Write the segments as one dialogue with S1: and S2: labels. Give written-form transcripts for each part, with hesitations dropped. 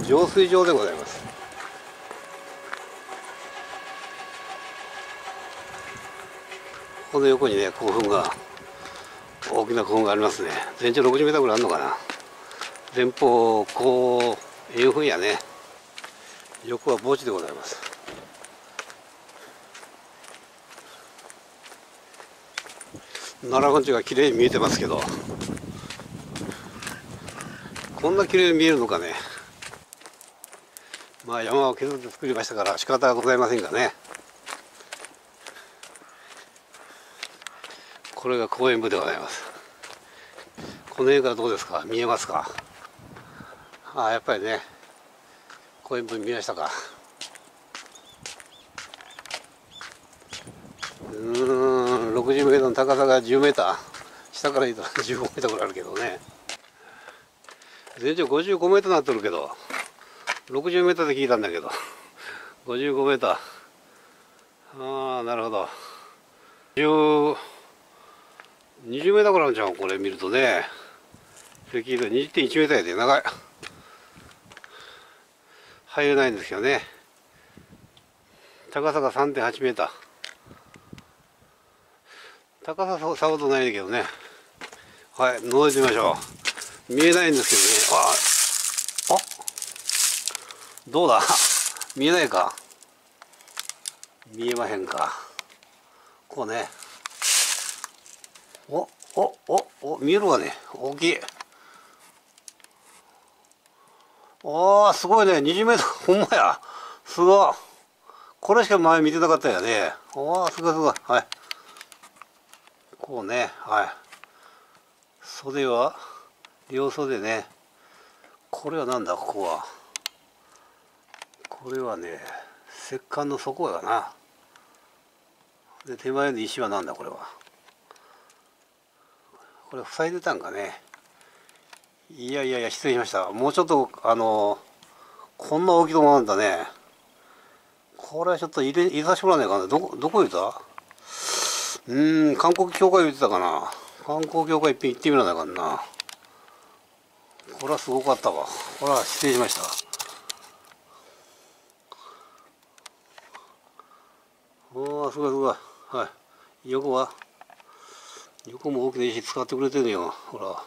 S1: 浄水場でございます。この横にね、古墳が、大きな古墳がありますね。全長60メートルぐらいあるのかな。前方こう円墳やね。横は墓地でございます。奈良盆地が綺麗に見えてますけど、こんな綺麗に見えるのかね。まあ山を削って作りましたから仕方はございませんがね。これが公園部でございます。この辺からどうですか、見えますか。ああ、やっぱりね、公園部見ましたか。60メートルの高さが10メーター、下から言うと15メートルぐらいあるけどね。全長55メートルになってるけど、60メートルで聞いたんだけど、55メーター。ああ、なるほど。20メーターぐらいあるじゃん、これ見るとね。聞いた 20.1 メーターやで、長い。入れないんですよね。高さが 3.8 メーター。高ささほどないんだけどね。はい、覗いてみましょう。見えないんですけどね。どうだ見えないか。見えまへんか。こうね。見えるわね。大きい。すごいね。20メートル。ほんまや。すごい。これしか前見てなかったよね。すごいすごい。はい。こうね。はい。袖は、両袖ね。これはなんだ、ここは。これはね、石棺の底やな。で、手前の石はなんだ、これは。これ塞いでたんかね。いや、失礼しました。もうちょっと、こんな大きいとこなんだね。これはちょっと入れさせてもらわないかな。どこ言うた？韓国教会言ってたかな。観光協会いっぺん行ってみらないかんな。これはすごかったわ。これは失礼しました。すごいすごい。はい。横も大きな石使ってくれてるよ。ほら。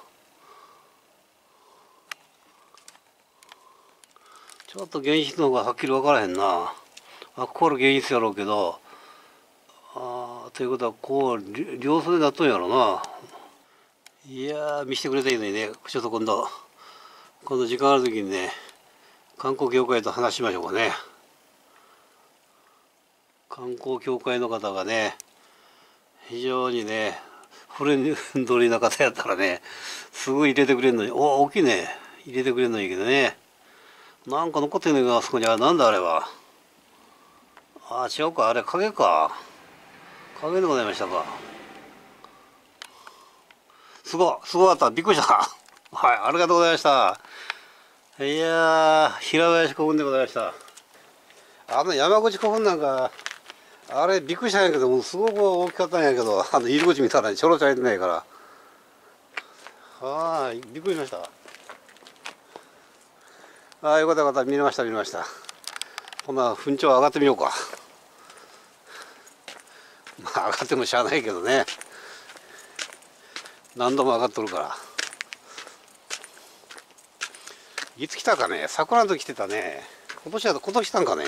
S1: ちょっと現実の方がはっきり分からへんな。これ現実やろうけど。ということはこう両袖になっとんやろな。いやー、見せてくれたらいいのにね。ちょっと今度時間ある時にね、観光協会と話しましょうかね。観光協会の方がね、非常にね、フレンドリーな方やったらね、すぐ入れてくれるのに、大きいね。入れてくれるのいいけどね。なんか残ってるのがあそこに、なんだあれは。違うか、あれ影か。影でございましたか。すごかった。びっくりした。はい、ありがとうございました。いやー、平林古墳でございました。山口古墳なんか、あれびっくりしたんやけど、もうすごく大きかったんやけど、入り口見たらちょろちょろ入ってないから。びっくりしました。よかった見ました。こんな墳頂上がってみようか。上がってもしゃあないけどね。何度も上がっとるから。いつ来たかね。桜の時来てたね。今年来たんかね。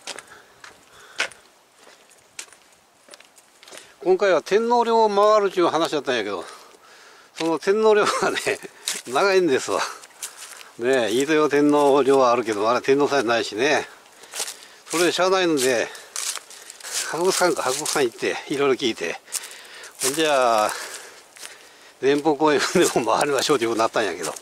S1: 今回は天皇陵を回るという話だったんやけど、その天皇陵がね、長いんですわ。ねえ、飯豊天皇陵はあるけど、あれ天皇さんないしね。それでしゃあないので、博物館行って、いろいろ聞いて、じゃあ、前方公園でも回りましょうということになったんやけど。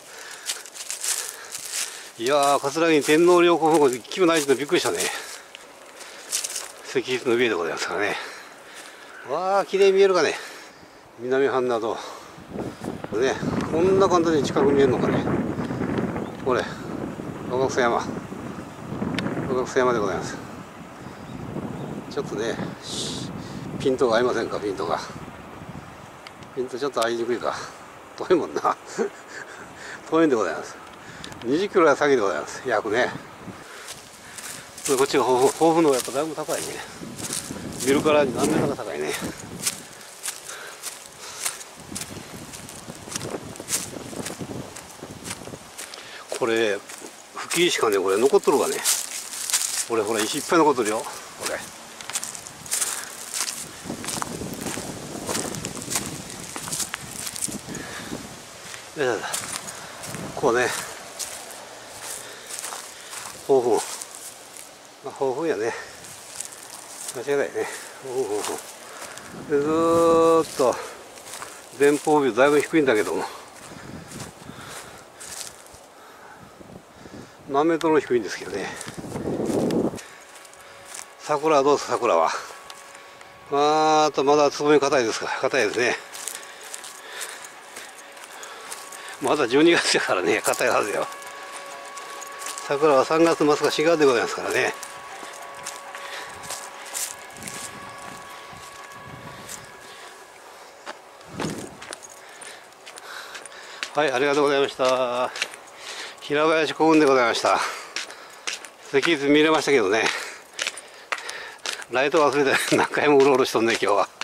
S1: いやー、桂木に天皇陵古墳が気もないってびっくりしたね。石室の上でございますからね。綺麗に見えるかね。南半など。ね、こんな簡単に近く見えるのかね。これ、若草山でございます。ちょっとね、ピントが合いませんか、ピントちょっと合いにくいか。遠いもんな。遠いんでございます。 20キロが先でございます。約ね。こっちが抱負の方がやっぱだいぶ高いね。ビルから何メートルが高いね。これ吹き石かね、これ残っとるわね。これほら石いっぱい残っとるよこれ。こうね、豊富、豊富やね、間違いないね。でずーっと前方ビューだいぶ低いんだけども、何メートルも低いんですけどね。桜はどうですか、桜は。まだつぼみ硬いですか、硬いですね。まだ12月だからね、硬いはずよ。桜は3月末か4月でございますからね。はい、ありがとうございました。平林古墳でございました。石図見れましたけどね、ライト忘れて何回もうろうろしとんね今日は。